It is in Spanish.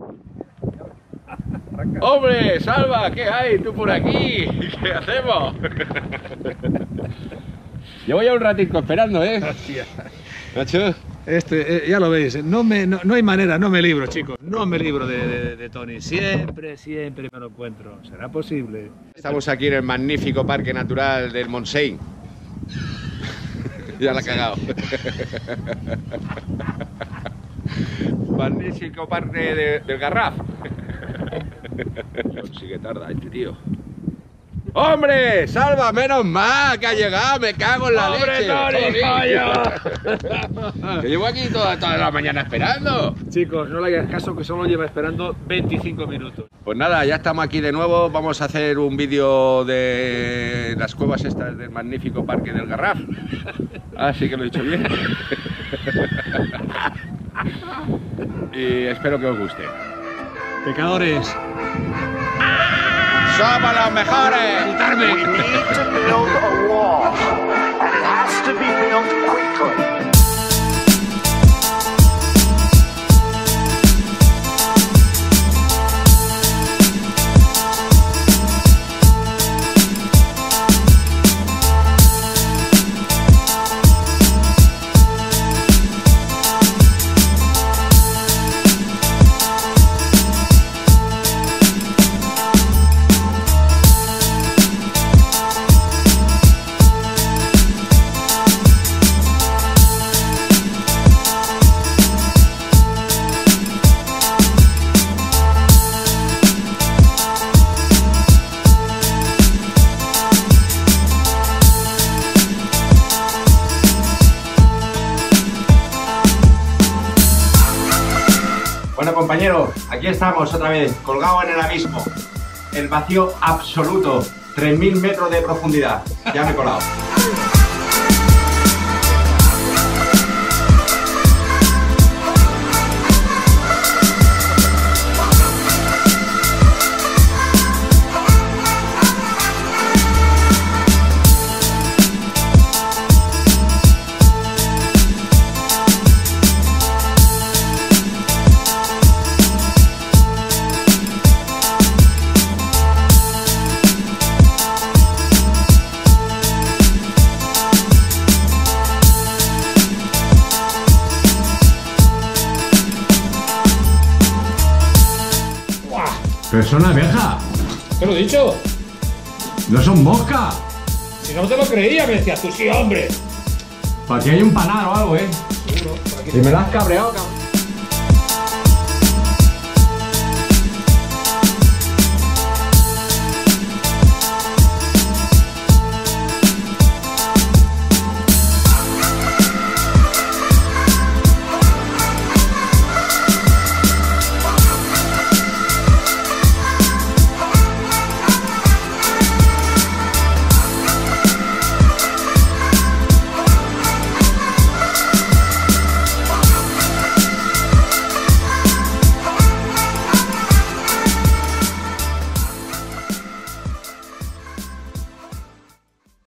¡Hombre, Salva! ¿Qué hay? ¿Tú por aquí? ¿Qué hacemos? Llevo ya un ratito esperando, ¿eh? Hostia. Nacho. Ya lo veis, no hay manera, no me libro, chicos. No me libro de Tony. Siempre me lo encuentro. ¿Será posible? Estamos aquí en el magnífico Parque Natural del Montseny. Ya la he cagado. Magnífico Parque del Garraf. Sí que tarda este tío. ¡Hombre! ¡Salva! ¡Menos mal que ha llegado! ¡Me cago en la leche! ¡Que llevo aquí toda la mañana esperando! Chicos, no le hagáis caso que solo lleva esperando 25 minutos. Pues nada, ya estamos aquí de nuevo. Vamos a hacer un vídeo de las cuevas estas del magnífico Parque del Garraf. Ah, sí que lo he dicho bien. Y espero que os guste. Pecadores. ¡Somos los mejores! ¡Quitarme! We need to build a wall, and it has to be built quickly. Bueno, compañeros, aquí estamos otra vez, colgados en el abismo. El vacío absoluto, 3000 metros de profundidad. Ya me he colado. Pero son abejas. Te lo he dicho. No son moscas. Si no te lo creía, me decías tú sí, hombre. Para ti hay un panal o algo, Seguro. Por aquí Y me la has cabreado, cabrón.